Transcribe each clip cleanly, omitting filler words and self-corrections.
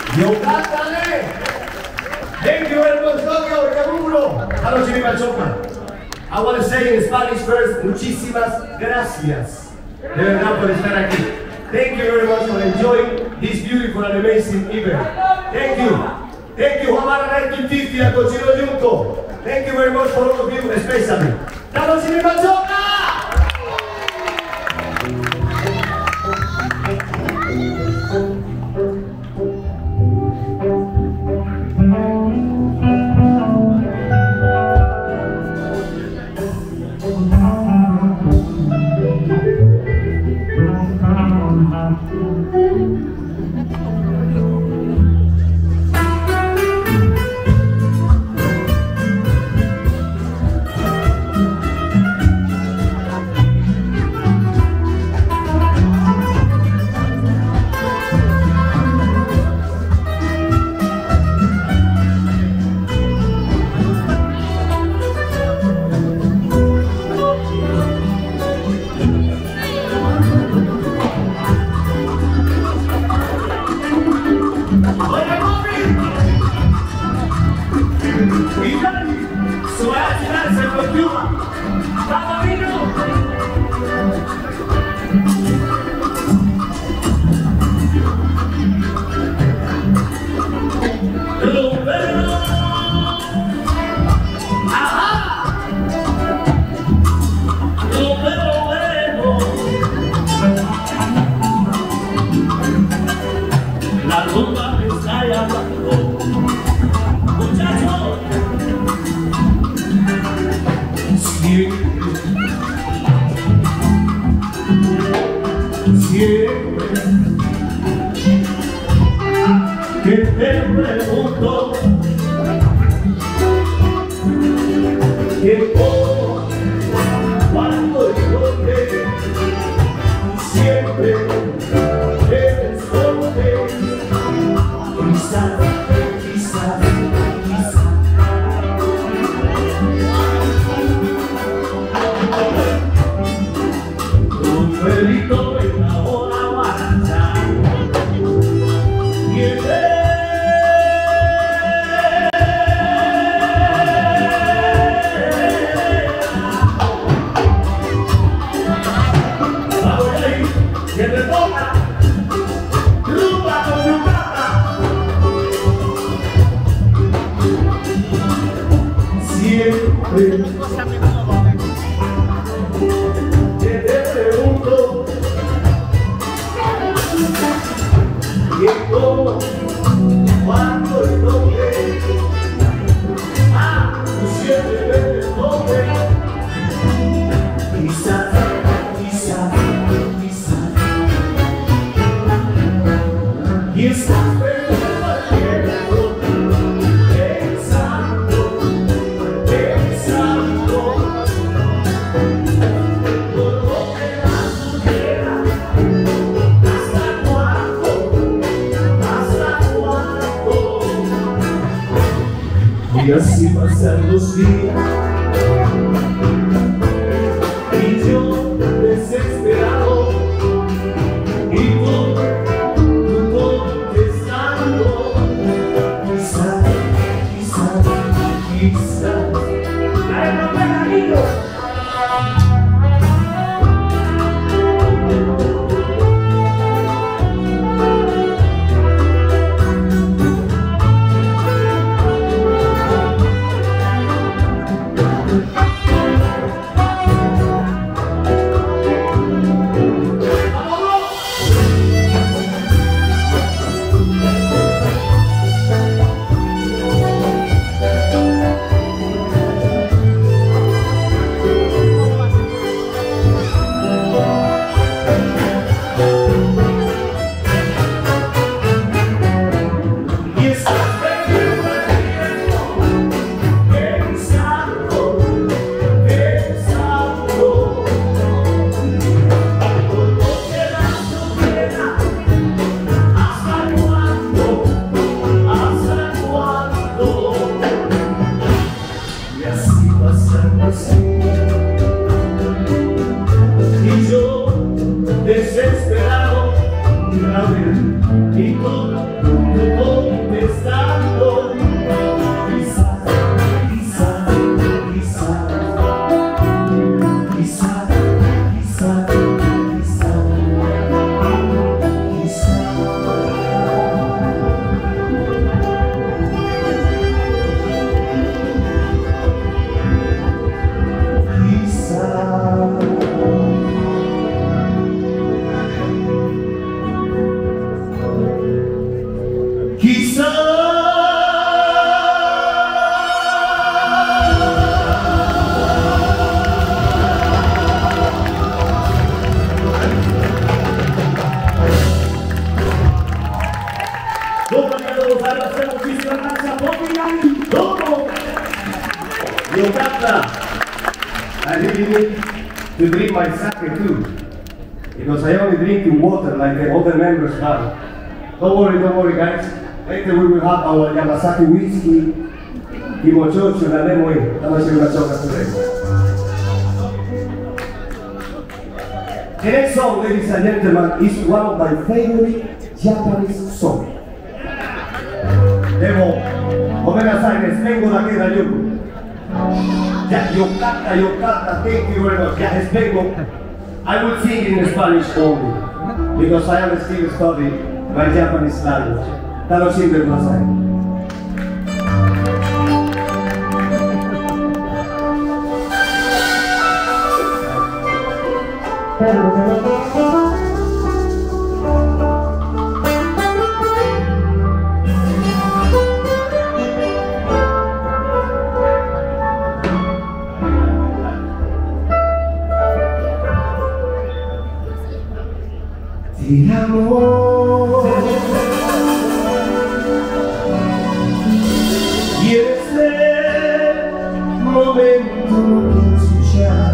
Yokatane. Thank you very much, Tokyo, Yaburo. Hello, Jimmy Machoka. I want to say in Spanish first, muchísimas gracias. De verdad por estar aquí. Thank you very much for enjoying this beautiful and amazing event. Thank you. Thank you, Hamara 1950 and Cochino Junto. Thank you very much for all of you, especially. Hello, Jimmy Machoka. Que te pregunto que cómo, cuándo y dónde siempre te respondes. Quizás, quizás, quizás. Un perrito en la hora marcha y el que te pregunto que cómo, cuándo y dónde, tú siempre me respondes. Quizás, quizás, quizás, y estás perdiendo el tiempo pensando, pensando. Y así pasan los días y yo desesperado y tú contestando. Quizás, quizás, quizás. ¡Ay, no me la digo! Quizá Yokata, I really need to drink my sake too, because I only drink water like the other members have. Don't worry guys. Later we will have our Yamazaki whiskey, kimochocho, and then we will today. The next song, ladies and gentlemen, is one of my favorite Japanese songs. Demo, gomenasai desu, vengo dake daiobu. Yokata, thank you very much. Yeah, vengo. I will sing in Spanish only, because I am still studying my Japanese language. Tanoshinde kudasai. Te amo y ese momento que escuchar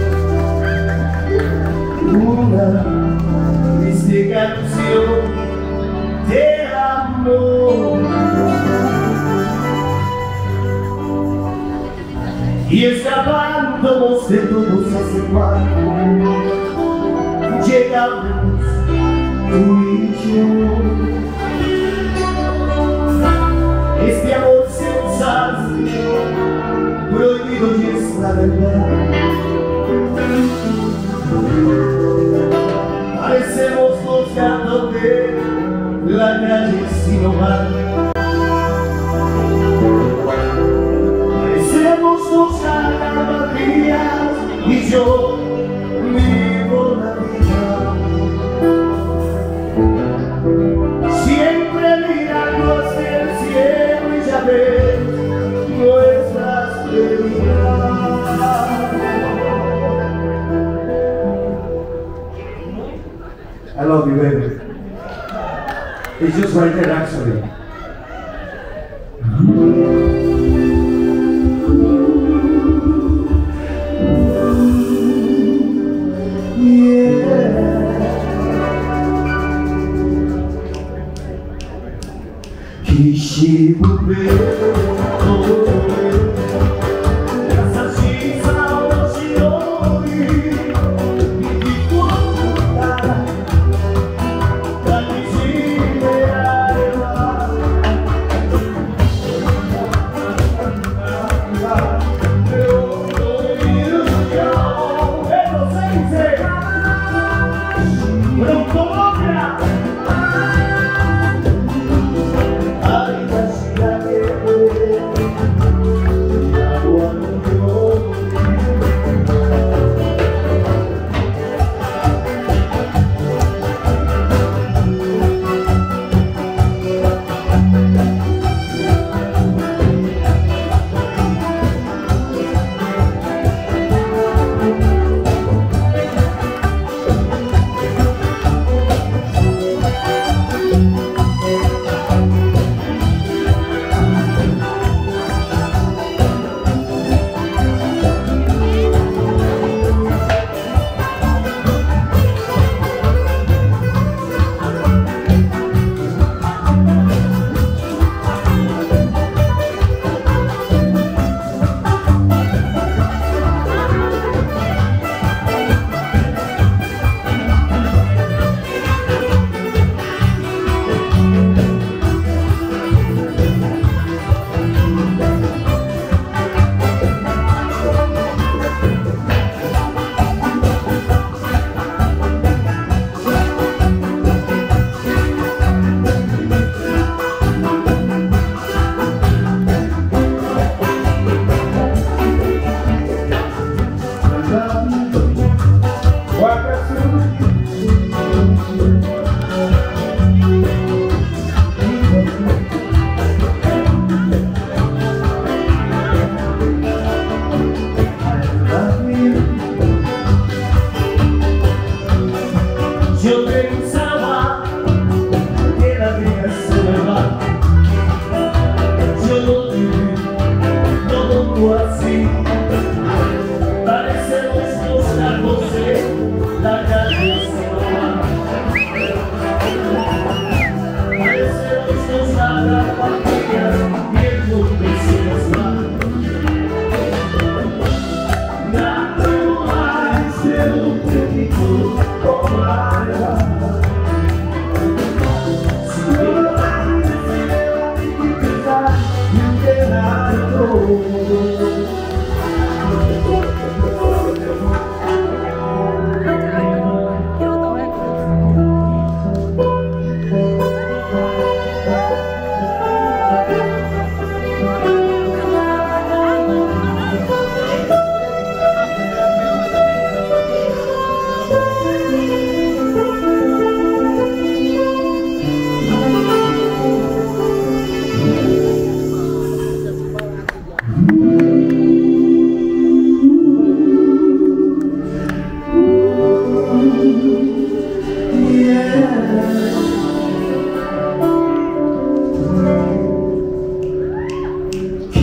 una triste canción. Te amo y escapándonos de todos hace cuánto llegamos tú y yo. Este amor sensato, prohibido y es la verdad. Parecemos dos gatos de la calle sin hogar. Parecemos dos caballerías y yo vivo la vida. Siempre mirando hacia el cielo y ya ves nuestras heridas. I love you, baby. It's just right there, actually.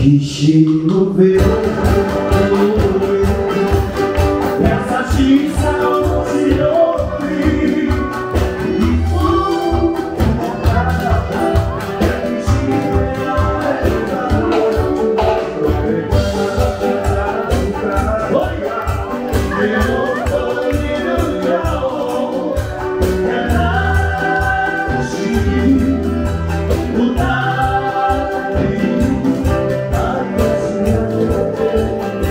しのべ優しさの強い一本抱きしめられたそれから目を閉じるよ優しい歌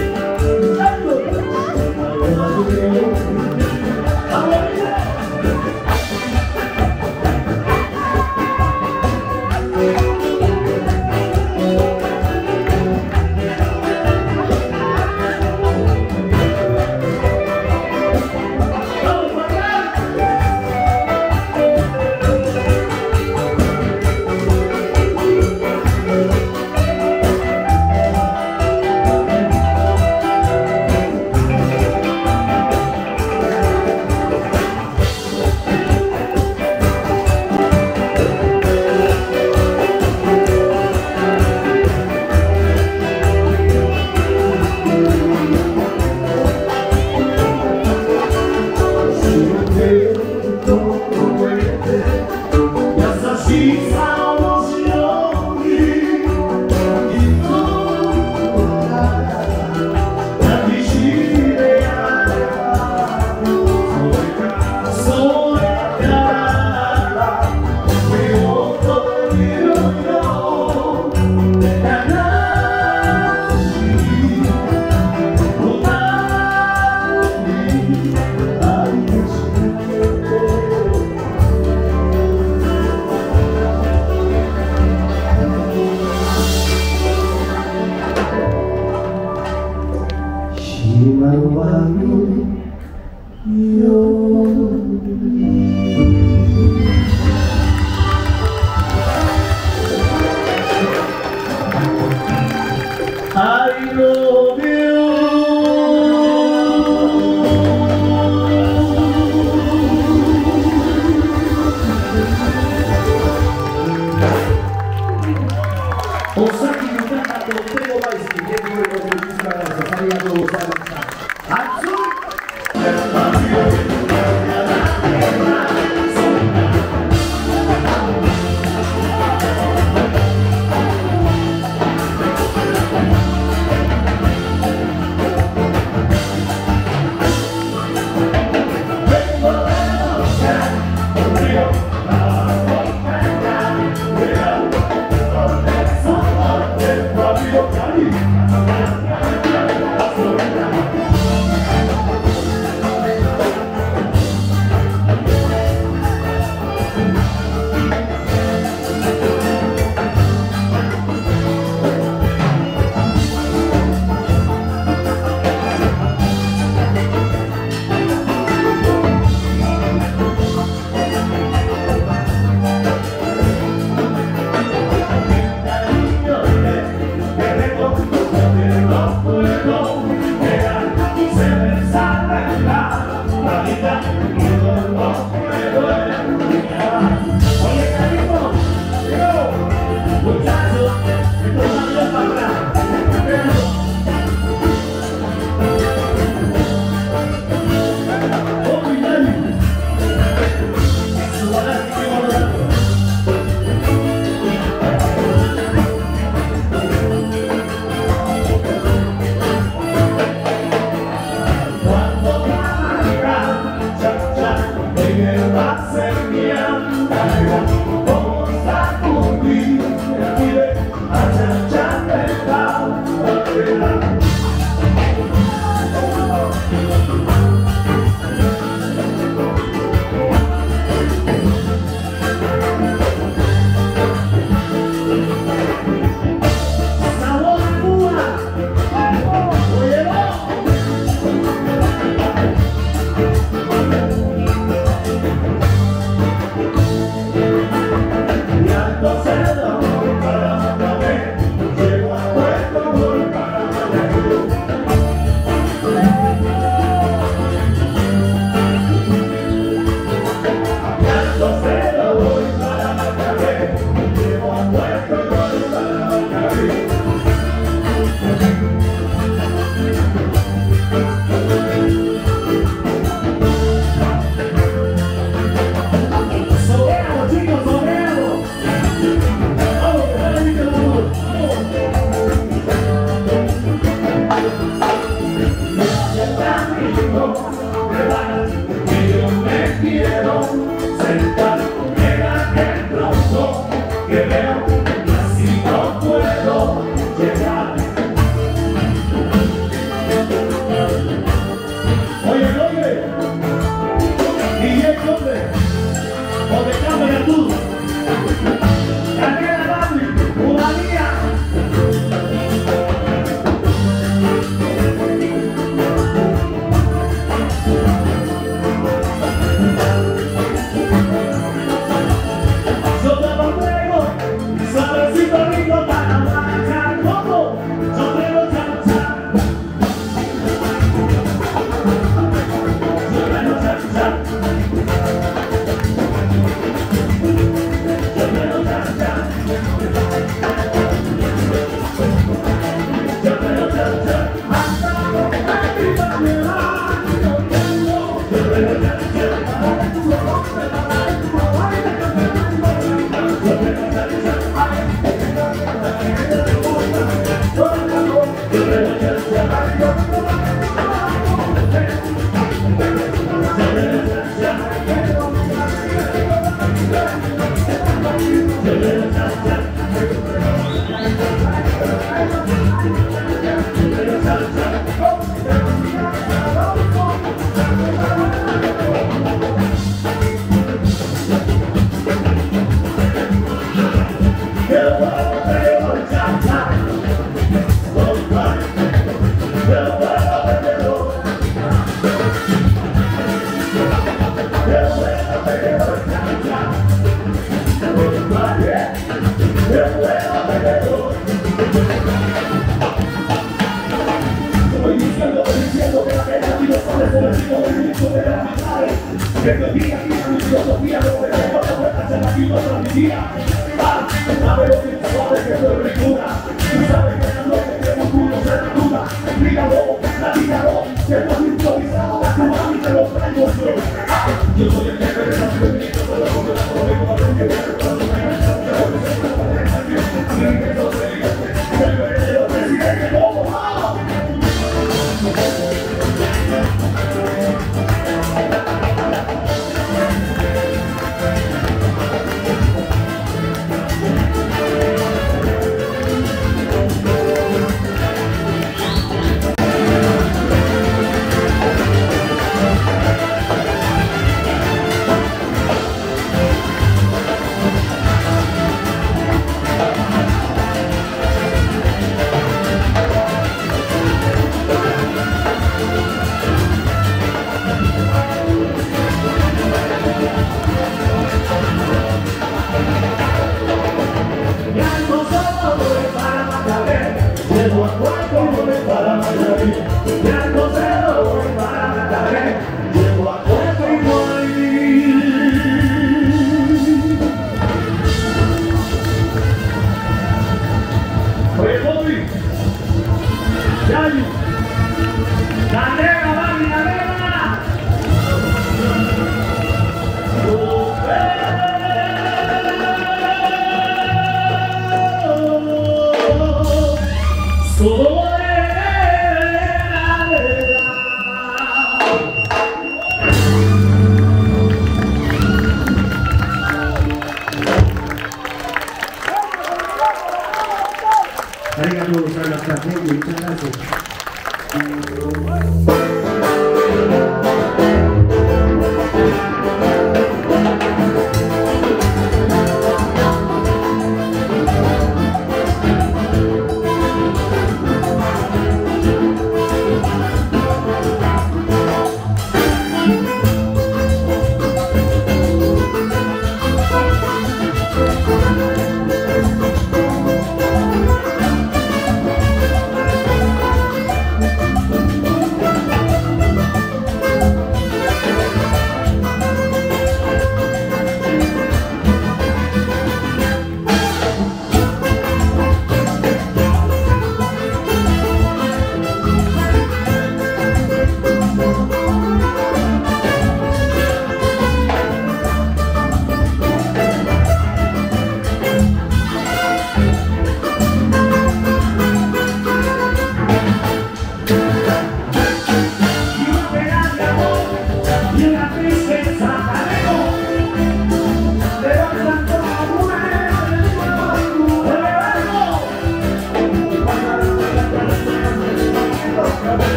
Muchas gracias.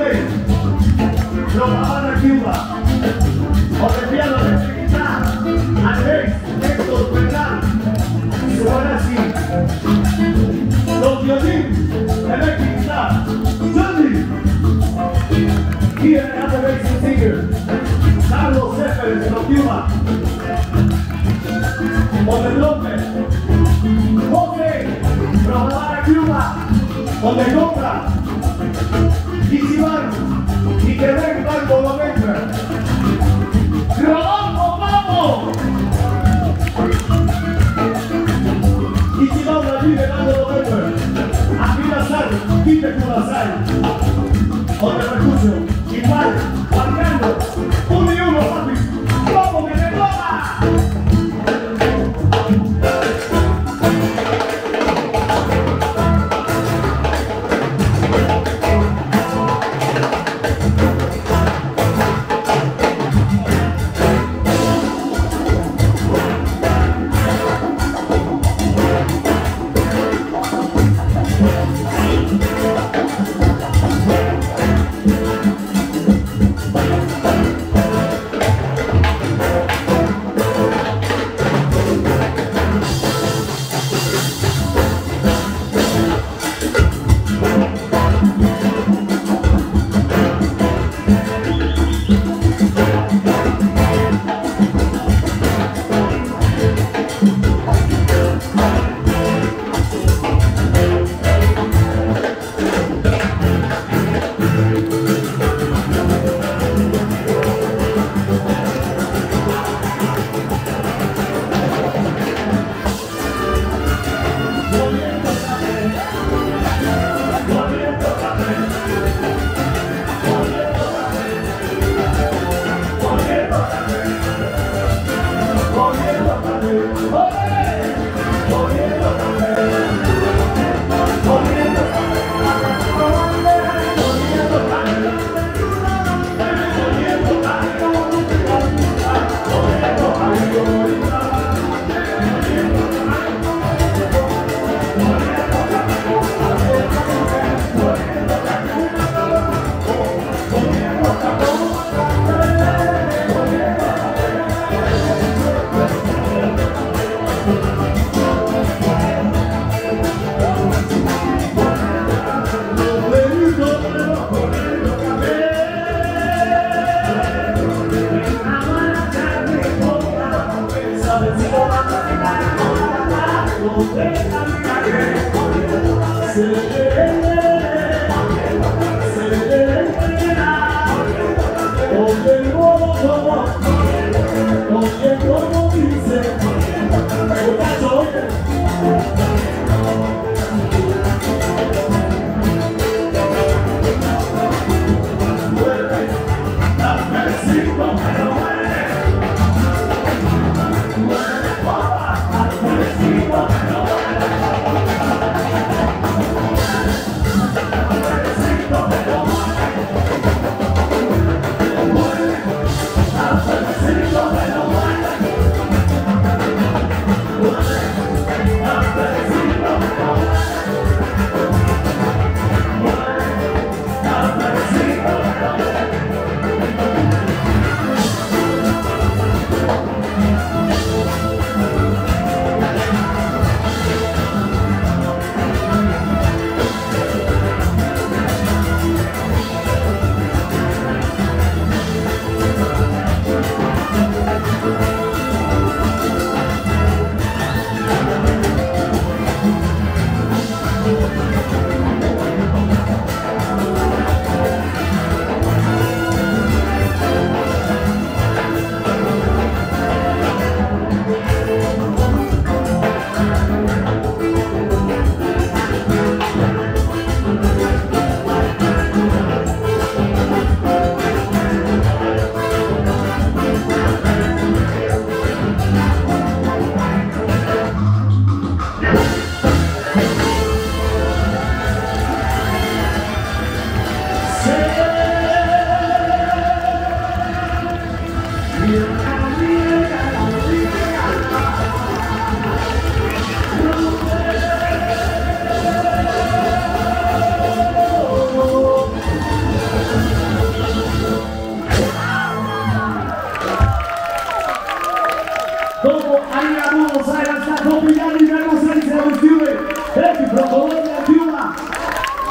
From La Habana, Cuba, on the piano, Donde López, José, Romana Cuba, donde compra, Ichiban, y que ven Banco November. ¡Rodolfo, vamos! Ichiban allí de Banco November. Aquí la sal, quite con la sal. Donde recurso, igual, marcando, 1 y 1, papi. ¡Vamos que te toma!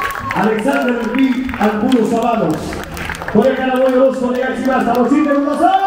Alexander B. Algunos Sábados. Por acá la voy a los colegas y más. ¡Estamos sin